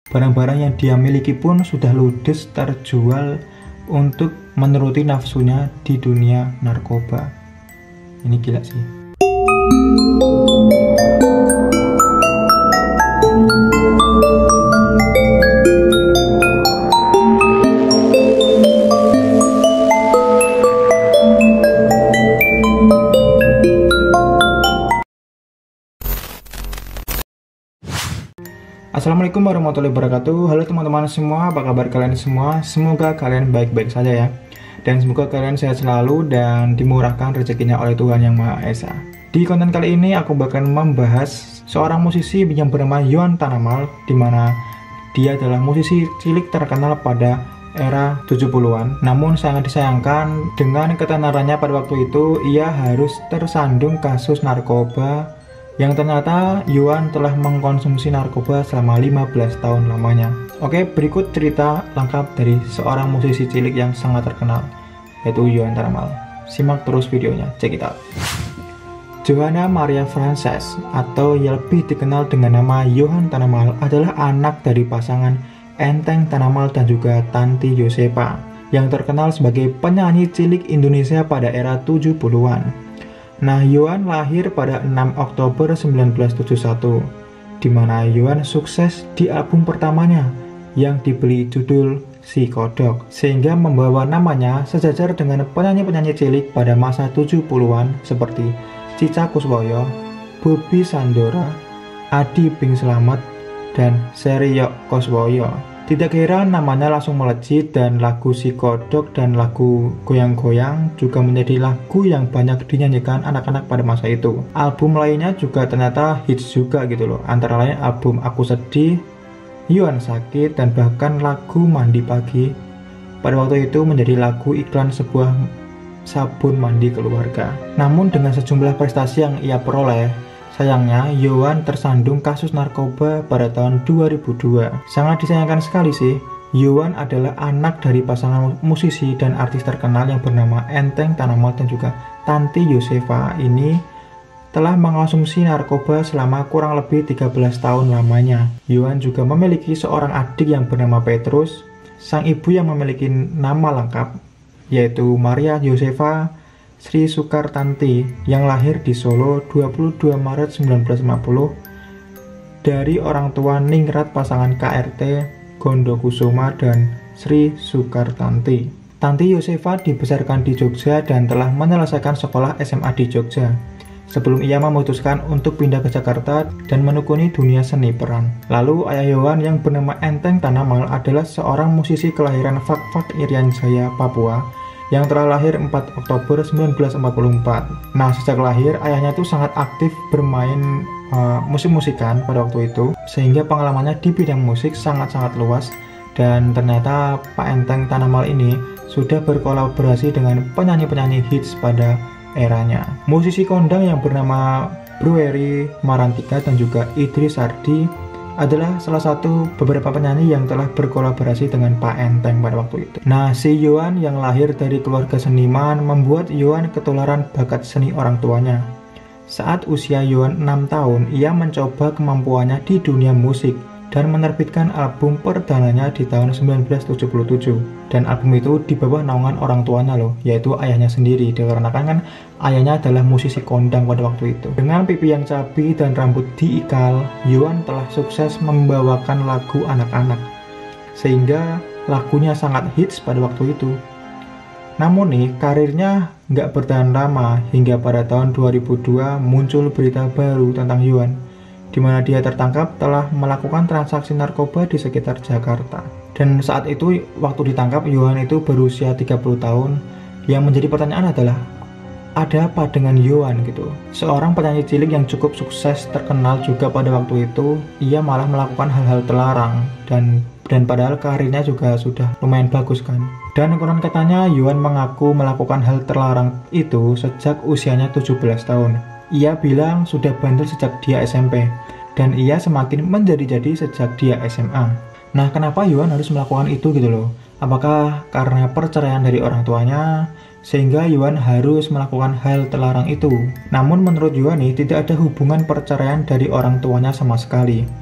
Barang-barang yang dia miliki pun sudah ludes terjual untuk menuruti nafsunya di dunia narkoba. Ini gila sih. Assalamualaikum warahmatullahi wabarakatuh. Halo teman-teman semua, apa kabar kalian semua? Semoga kalian baik-baik saja ya. Dan semoga kalian sehat selalu dan dimurahkan rezekinya oleh Tuhan Yang Maha Esa. Di konten kali ini aku bakal membahas seorang musisi yang bernama Yohan Tanamal, di mana dia adalah musisi cilik terkenal pada era 70-an. Namun sangat disayangkan dengan ketenarannya pada waktu itu, ia harus tersandung kasus narkoba yang ternyata Yohan telah mengkonsumsi narkoba selama 15 tahun lamanya. Oke, berikut cerita lengkap dari seorang musisi cilik yang sangat terkenal, yaitu Yohan Tanamal. Simak terus videonya, check it out. Johanna Maria Frances, atau yang lebih dikenal dengan nama Yohan Tanamal, adalah anak dari pasangan Enteng Tanamal dan juga Tanti Yosefa, yang terkenal sebagai penyanyi cilik Indonesia pada era 70-an. Nah, Yohan lahir pada 6 Oktober 1971, di mana Yohan sukses di album pertamanya yang diberi judul Si Kodok, sehingga membawa namanya sejajar dengan penyanyi-penyanyi cilik pada masa 70-an seperti Cica Kuswoyo, Bobby Sandora, Adi Bing Slamet, dan Seriok Kuswoyo. Tidak heran namanya langsung melejit, dan lagu Si Kodok dan lagu Goyang-Goyang juga menjadi lagu yang banyak dinyanyikan anak-anak pada masa itu. Album lainnya juga ternyata hits juga gitu loh, antara lain album Aku Sedih, Yohan Sakit, dan bahkan lagu Mandi Pagi pada waktu itu menjadi lagu iklan sebuah sabun mandi keluarga. Namun dengan sejumlah prestasi yang ia peroleh, sayangnya, Yohan tersandung kasus narkoba pada tahun 2002. Sangat disayangkan sekali sih. Yohan adalah anak dari pasangan musisi dan artis terkenal yang bernama Enteng Tanamal dan juga Tanti Yosefa. Ini telah mengonsumsi narkoba selama kurang lebih 13 tahun lamanya. Yohan juga memiliki seorang adik yang bernama Petrus, sang ibu yang memiliki nama lengkap, yaitu Maria Yosefa Sri Sukartanti, yang lahir di Solo 22 Maret 1950 dari orang tua ningrat pasangan KRT Gondokusuma dan Sri Sukartanti. Tanti Yosefa dibesarkan di Jogja dan telah menyelesaikan sekolah SMA di Jogja sebelum ia memutuskan untuk pindah ke Jakarta dan menekuni dunia seni peran. Lalu ayah Yohan yang bernama Enteng Tanamal adalah seorang musisi kelahiran Fak-Fak Irian Jaya, Papua, yang telah lahir 4 Oktober 1944. Nah, sejak lahir, ayahnya itu sangat aktif bermain musik-musikan pada waktu itu, sehingga pengalamannya di bidang musik sangat-sangat luas, dan ternyata Pak Enteng Tanamal ini sudah berkolaborasi dengan penyanyi-penyanyi hits pada eranya. Musisi kondang yang bernama Brueri Marantika dan juga Idris Sardi adalah salah satu beberapa penyanyi yang telah berkolaborasi dengan Pak Enteng pada waktu itu. Nah, si Yohan yang lahir dari keluarga seniman membuat Yohan ketularan bakat seni orang tuanya. Saat usia Yohan 6 tahun, ia mencoba kemampuannya di dunia musik dan menerbitkan album perdananya di tahun 1977. Dan album itu di bawah naungan orang tuanya loh, yaitu ayahnya sendiri, dikarenakan kan ayahnya adalah musisi kondang pada waktu itu. Dengan pipi yang cabi dan rambut diikal, Yohan telah sukses membawakan lagu anak-anak, sehingga lagunya sangat hits pada waktu itu. Namun nih, karirnya nggak bertahan lama, hingga pada tahun 2002 muncul berita baru tentang Yohan, di mana dia tertangkap telah melakukan transaksi narkoba di sekitar Jakarta. Dan saat itu, waktu ditangkap, Yohan itu berusia 30 tahun. Yang menjadi pertanyaan adalah, ada apa dengan Yohan gitu? Seorang penyanyi cilik yang cukup sukses, terkenal juga pada waktu itu, ia malah melakukan hal-hal terlarang, dan padahal karirnya juga sudah lumayan bagus kan. Dan konon katanya Yohan mengaku melakukan hal terlarang itu sejak usianya 17 tahun. Ia bilang sudah bandel sejak dia SMP, dan ia semakin menjadi-jadi sejak dia SMA. Nah, kenapa Yohan harus melakukan itu gitu loh? Apakah karena perceraian dari orang tuanya, sehingga Yohan harus melakukan hal terlarang itu? Namun menurut Yohan tidak ada hubungan perceraian dari orang tuanya sama sekali.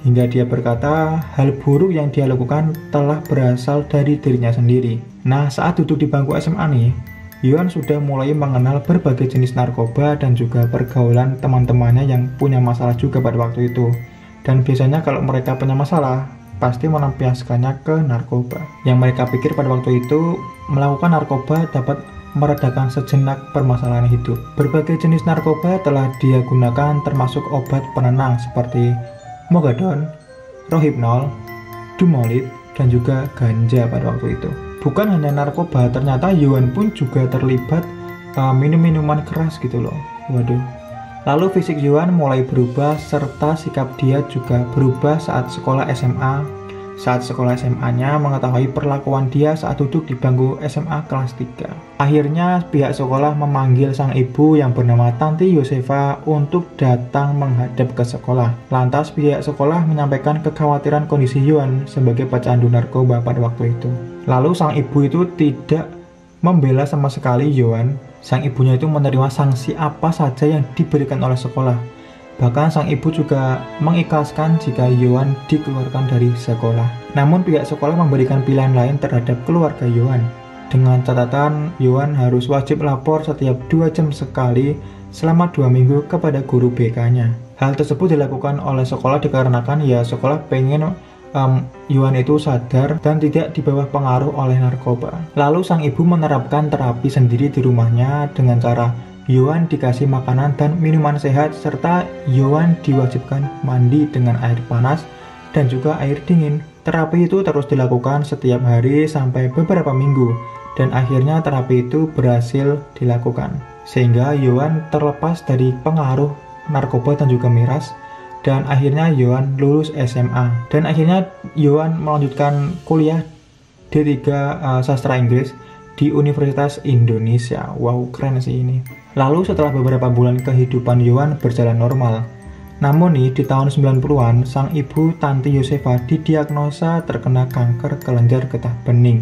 hingga dia berkata hal buruk yang dia lakukan telah berasal dari dirinya sendiri. Nah, saat duduk di bangku SMA nih, Yuan sudah mulai mengenal berbagai jenis narkoba dan juga pergaulan teman-temannya yang punya masalah juga pada waktu itu. Dan biasanya kalau mereka punya masalah, pasti melampiaskannya ke narkoba. Yang mereka pikir pada waktu itu, melakukan narkoba dapat meredakan sejenak permasalahan hidup. Berbagai jenis narkoba telah dia gunakan termasuk obat penenang seperti Mogadon, Rohypnol, Dumolit, dan juga ganja pada waktu itu. Bukan hanya narkoba, ternyata Yuan pun juga terlibat minum-minuman keras gitu loh. Waduh. Lalu fisik Yuan mulai berubah serta sikap dia juga berubah saat sekolah SMA. Saat sekolah SMA-nya mengetahui perlakuan dia saat duduk di bangku SMA kelas 3. Akhirnya pihak sekolah memanggil sang ibu yang bernama Tante Yosefa untuk datang menghadap ke sekolah. Lantas pihak sekolah menyampaikan kekhawatiran kondisi Yuan sebagai pecandu narkoba pada waktu itu. Lalu sang ibu itu tidak membela sama sekali Yuan. Sang ibunya itu menerima sanksi apa saja yang diberikan oleh sekolah. Bahkan sang ibu juga mengikhlaskan jika Yuan dikeluarkan dari sekolah. Namun pihak sekolah memberikan pilihan lain terhadap keluarga Yuan. Dengan catatan Yuan harus wajib lapor setiap 2 jam sekali selama 2 minggu kepada guru BK-nya. Hal tersebut dilakukan oleh sekolah dikarenakan ya sekolah pengen Yuan itu sadar dan tidak di bawah pengaruh oleh narkoba. Lalu sang ibu menerapkan terapi sendiri di rumahnya dengan cara Yuan dikasih makanan dan minuman sehat serta Yuan diwajibkan mandi dengan air panas dan juga air dingin. Terapi itu terus dilakukan setiap hari sampai beberapa minggu dan akhirnya terapi itu berhasil dilakukan. Sehingga Yuan terlepas dari pengaruh narkoba dan juga miras dan akhirnya Yuan lulus SMA. Dan akhirnya Yuan melanjutkan kuliah D3 Sastra Inggris di Universitas Indonesia. Wow, keren sih ini. Lalu setelah beberapa bulan kehidupan Yuan berjalan normal. Namun nih, di tahun 90-an, sang ibu Tante Yosefa didiagnosa terkena kanker kelenjar getah bening.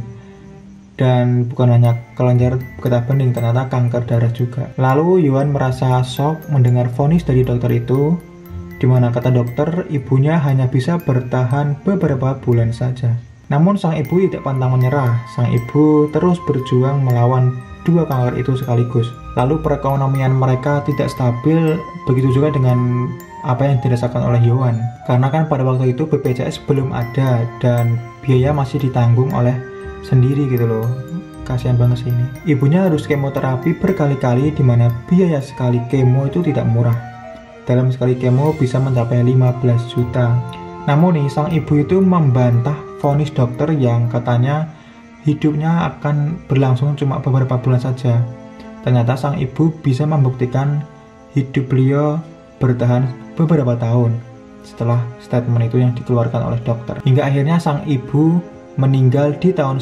Dan bukan hanya kelenjar getah bening, ternyata kanker darah juga. Lalu Yuan merasa shock mendengar vonis dari dokter itu, di mana kata dokter, ibunya hanya bisa bertahan beberapa bulan saja. Namun sang ibu tidak pantang menyerah. Sang ibu terus berjuang melawan 2 kanker itu sekaligus. Lalu perekonomian mereka tidak stabil, begitu juga dengan apa yang dirasakan oleh Yuan. Karena kan pada waktu itu BPJS belum ada dan biaya masih ditanggung oleh sendiri gitu loh. Kasihan banget sih ini. Ibunya harus kemoterapi berkali-kali di mana biaya sekali kemo itu tidak murah. Dalam sekali kemo bisa mencapai 15 juta. Namun nih, sang ibu itu membantah vonis dokter yang katanya hidupnya akan berlangsung cuma beberapa bulan saja. Ternyata sang ibu bisa membuktikan hidup beliau bertahan beberapa tahun setelah statement itu yang dikeluarkan oleh dokter. Hingga akhirnya sang ibu meninggal di tahun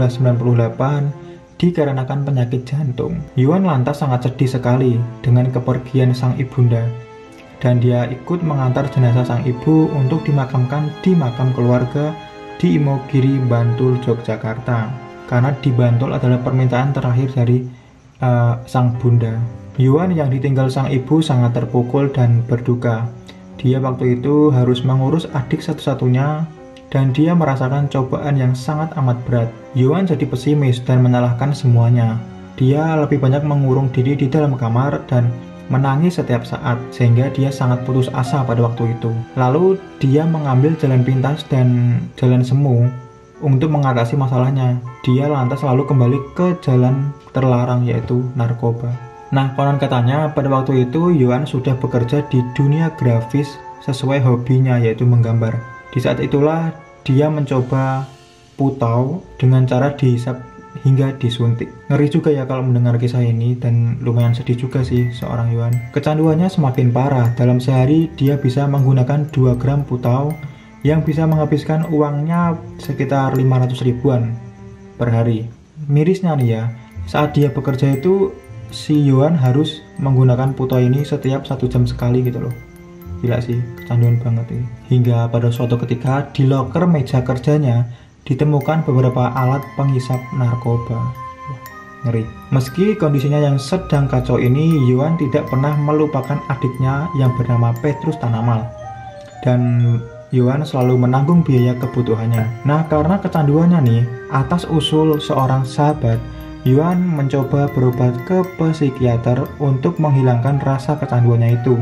1998 dikarenakan penyakit jantung. Yuan lantas sangat sedih sekali dengan kepergian sang ibunda. Dan dia ikut mengantar jenazah sang ibu untuk dimakamkan di makam keluarga di Imogiri, Bantul, Yogyakarta. Karena di Bantul adalah permintaan terakhir dari sang bunda. Yuan yang ditinggal sang ibu sangat terpukul dan berduka. Dia waktu itu harus mengurus adik satu-satunya dan dia merasakan cobaan yang sangat amat berat. Yuan jadi pesimis dan menyalahkan semuanya. Dia lebih banyak mengurung diri di dalam kamar dan menangis setiap saat, sehingga dia sangat putus asa pada waktu itu. Lalu dia mengambil jalan pintas dan jalan semu untuk mengatasi masalahnya. Dia lantas lalu kembali ke jalan terlarang, yaitu narkoba. Nah, konon katanya pada waktu itu Yuan sudah bekerja di dunia grafis sesuai hobinya, yaitu menggambar. Di saat itulah dia mencoba putau dengan cara dihisap hingga disuntik. Ngeri juga ya kalau mendengar kisah ini dan lumayan sedih juga sih seorang Yuan. Kecanduannya semakin parah. Dalam sehari dia bisa menggunakan 2 gram putau yang bisa menghabiskan uangnya sekitar 500 ribuan per hari. Mirisnya nih ya, saat dia bekerja itu si Yuan harus menggunakan putau ini setiap 1 jam sekali gitu loh. Gila sih, kecanduan banget ini. Hingga pada suatu ketika di loker meja kerjanya ditemukan beberapa alat penghisap narkoba. Wah, ngeri. Meski kondisinya yang sedang kacau ini, Yuan tidak pernah melupakan adiknya yang bernama Petrus Tanamal. Dan Yuan selalu menanggung biaya kebutuhannya. Nah, karena kecanduannya nih, atas usul seorang sahabat, Yuan mencoba berobat ke psikiater untuk menghilangkan rasa kecanduannya itu.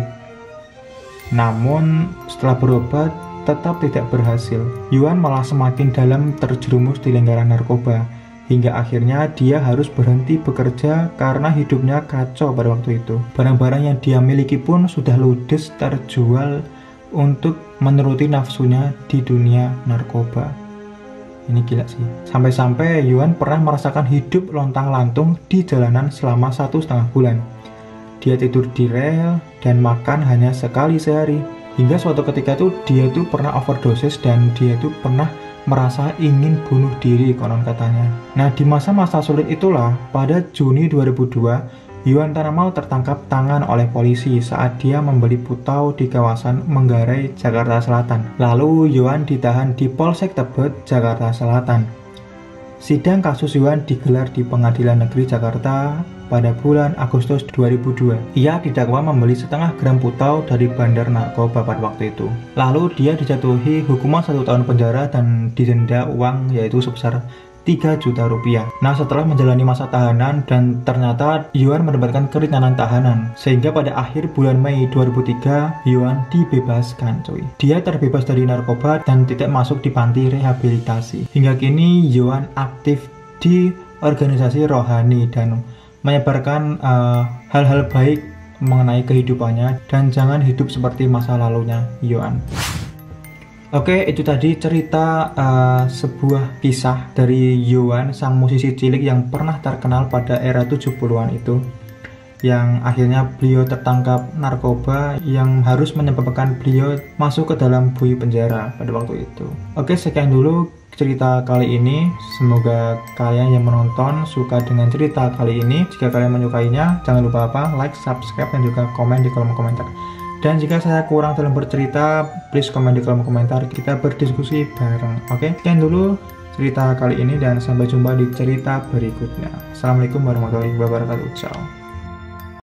Namun, setelah berobat, tetap tidak berhasil. Yuan malah semakin dalam terjerumus di lingkaran narkoba, hingga akhirnya dia harus berhenti bekerja karena hidupnya kacau pada waktu itu. Barang-barang yang dia miliki pun sudah ludes terjual untuk menuruti nafsunya di dunia narkoba. Ini gila sih. Sampai-sampai Yuan pernah merasakan hidup lontang-lantung di jalanan selama 1,5 bulan. Dia tidur di rel dan makan hanya sekali sehari. Hingga suatu ketika itu dia tuh pernah overdosis dan dia tuh pernah merasa ingin bunuh diri konon katanya. Nah, di masa-masa sulit itulah pada Juni 2002 Yuan Tanamal tertangkap tangan oleh polisi saat dia membeli putau di kawasan Manggarai, Jakarta Selatan. Lalu Yuan ditahan di Polsek Tebet, Jakarta Selatan. Sidang kasus Yuan digelar di Pengadilan Negeri Jakarta pada bulan Agustus 2002. Ia didakwa membeli 0,5 gram putau dari bandar narkoba pada waktu itu. Lalu dia dijatuhi hukuman 1 tahun penjara dan didenda uang yaitu sebesar 3 juta rupiah. Nah, setelah menjalani masa tahanan dan ternyata Yuan mendapatkan keringanan tahanan, sehingga pada akhir bulan Mei 2003 Yuan dibebaskan cuy. Dia terbebas dari narkoba dan tidak masuk di panti rehabilitasi. Hingga kini Yuan aktif di organisasi rohani dan menyebarkan hal-hal baik mengenai kehidupannya dan jangan hidup seperti masa lalunya Yuan. Oke, itu tadi cerita sebuah kisah dari Yuan, sang musisi cilik yang pernah terkenal pada era 70-an itu, yang akhirnya beliau tertangkap narkoba yang harus menyebabkan beliau masuk ke dalam bui penjara pada waktu itu. Oke, sekian dulu cerita kali ini. Semoga kalian yang menonton suka dengan cerita kali ini. Jika kalian menyukainya, jangan lupa like, subscribe, dan juga komen di kolom komentar. Dan jika saya kurang dalam bercerita, please komen di kolom komentar, kita berdiskusi bareng. Oke, sekian dulu cerita kali ini dan sampai jumpa di cerita berikutnya. Assalamualaikum warahmatullahi wabarakatuh. Ciao.